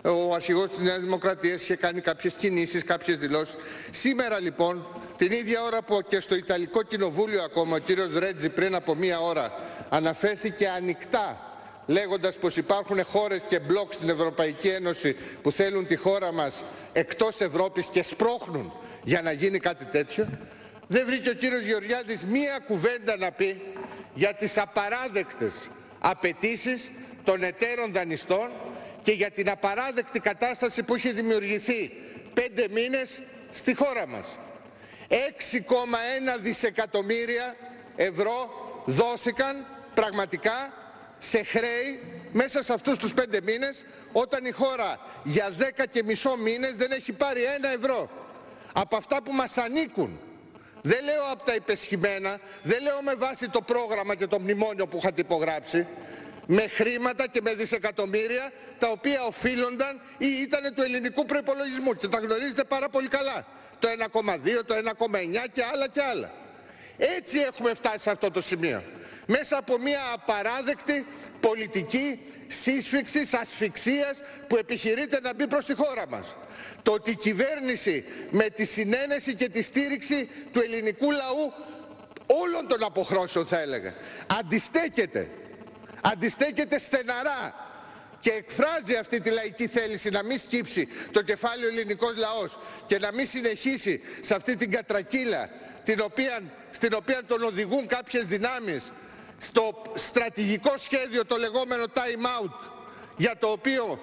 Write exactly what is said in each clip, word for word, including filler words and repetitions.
ο αρχηγός της Νέας Δημοκρατίας είχε κάνει κάποιες κινήσεις, κάποιες δηλώσεις. Σήμερα λοιπόν, την ίδια ώρα που και στο Ιταλικό Κοινοβούλιο ακόμα ο κύριος Ρέτζι πριν από μία ώρα αναφέρθηκε ανοιχτά, λέγοντας πως υπάρχουν χώρες και μπλοκ στην Ευρωπαϊκή Ένωση που θέλουν τη χώρα μας εκτός Ευρώπης και σπρώχνουν για να γίνει κάτι τέτοιο, δεν βρήκε ο κύριος Γεωργιάδης μία κουβέντα να πει για τις απαράδεκτες απαιτήσεις των εταίρων δανειστών και για την απαράδεκτη κατάσταση που είχε δημιουργηθεί πέντε μήνες στη χώρα μας. έξι κόμμα ένα δισεκατομμύρια ευρώ δόθηκαν πραγματικά σε χρέη μέσα σε αυτούς τους πέντε μήνες, όταν η χώρα για δέκα και μισό μήνες δεν έχει πάρει ένα ευρώ από αυτά που μας ανήκουν. Δεν λέω από τα υπεσχημένα, δεν λέω με βάση το πρόγραμμα και το μνημόνιο που είχατε υπογράψει, με χρήματα και με δισεκατομμύρια τα οποία οφείλονταν ή ήταν του ελληνικού προϋπολογισμού και τα γνωρίζετε πάρα πολύ καλά. Το ένα κόμμα δύο, το ένα κόμμα εννιά και άλλα και άλλα. Έτσι έχουμε φτάσει σε αυτό το σημείο. Μέσα από μια απαράδεκτη πολιτική σύσφιξης, ασφυξίας που επιχειρείται να μπει προς τη χώρα μας. Το ότι η κυβέρνηση με τη συνένεση και τη στήριξη του ελληνικού λαού όλων των αποχρώσεων, θα έλεγα, αντιστέκεται, αντιστέκεται στεναρά και εκφράζει αυτή τη λαϊκή θέληση να μην σκύψει το κεφάλι ο ελληνικός λαός και να μην συνεχίσει σε αυτή την κατρακύλα την οποία, στην οποία τον οδηγούν κάποιες δυνάμεις, στο στρατηγικό σχέδιο το λεγόμενο time out, για το οποίο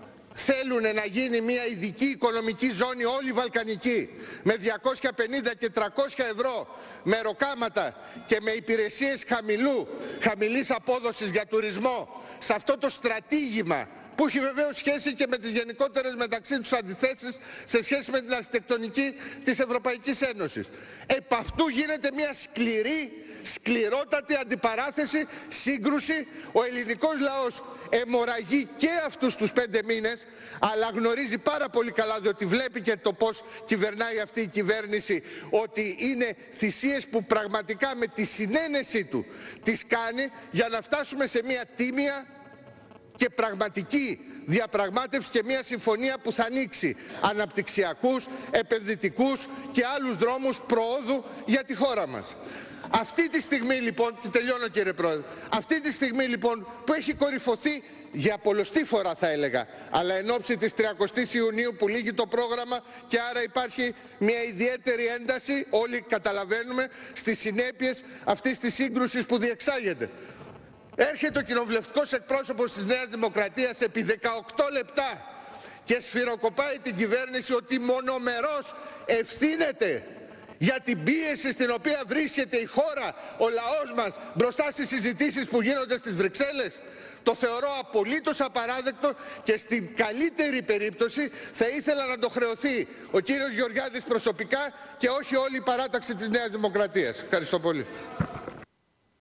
θέλουν να γίνει μια ειδική οικονομική ζώνη όλη βαλκανική με διακόσια πενήντα και τριακόσια ευρώ με ροκάματα και με υπηρεσίες χαμηλού, χαμηλής απόδοσης για τουρισμό, σε αυτό το στρατήγημα που έχει βεβαίως σχέση και με τις γενικότερες μεταξύ τους αντιθέσεις σε σχέση με την αρχιτεκτονική της Ευρωπαϊκής Ένωσης. Επ' αυτού γίνεται μια σκληρή, σκληρότατη αντιπαράθεση, σύγκρουση. Ο ελληνικός λαός αιμορραγεί και αυτούς τους πέντε μήνες, αλλά γνωρίζει πάρα πολύ καλά, διότι βλέπει και το πώς κυβερνάει αυτή η κυβέρνηση, ότι είναι θυσίες που πραγματικά με τη συνένεσή του τις κάνει για να φτάσουμε σε μια τίμια και πραγματική διαπραγμάτευση και μια συμφωνία που θα ανοίξει αναπτυξιακούς, επενδυτικούς και άλλους δρόμους προόδου για τη χώρα μας. Αυτή τη στιγμή λοιπόν, και τελειώνω κύριε Πρόεδρε, αυτή τη στιγμή λοιπόν που έχει κορυφωθεί για πολλοστή φορά θα έλεγα, αλλά εν ώψη της τριανταοστής Ιουνίου που λύγει το πρόγραμμα και άρα υπάρχει μια ιδιαίτερη ένταση, όλοι καταλαβαίνουμε, στις συνέπειες αυτής της σύγκρουσης που διεξάγεται. Έρχεται ο κοινοβουλευτικός εκπρόσωπος της Νέας Δημοκρατίας επί δεκαοκτώ λεπτά και σφυροκοπάει την κυβέρνηση ότι μονομερώς ευθύνεται για την πίεση στην οποία βρίσκεται η χώρα, ο λαός μας, μπροστά στις συζητήσεις που γίνονται στις Βρυξέλλες. Το θεωρώ απολύτως απαράδεκτο και στην καλύτερη περίπτωση θα ήθελα να το χρεωθεί ο κύριος Γεωργιάδης προσωπικά και όχι όλη η παράταξη της Νέας Δημοκρατίας. Ευχαριστώ πολύ.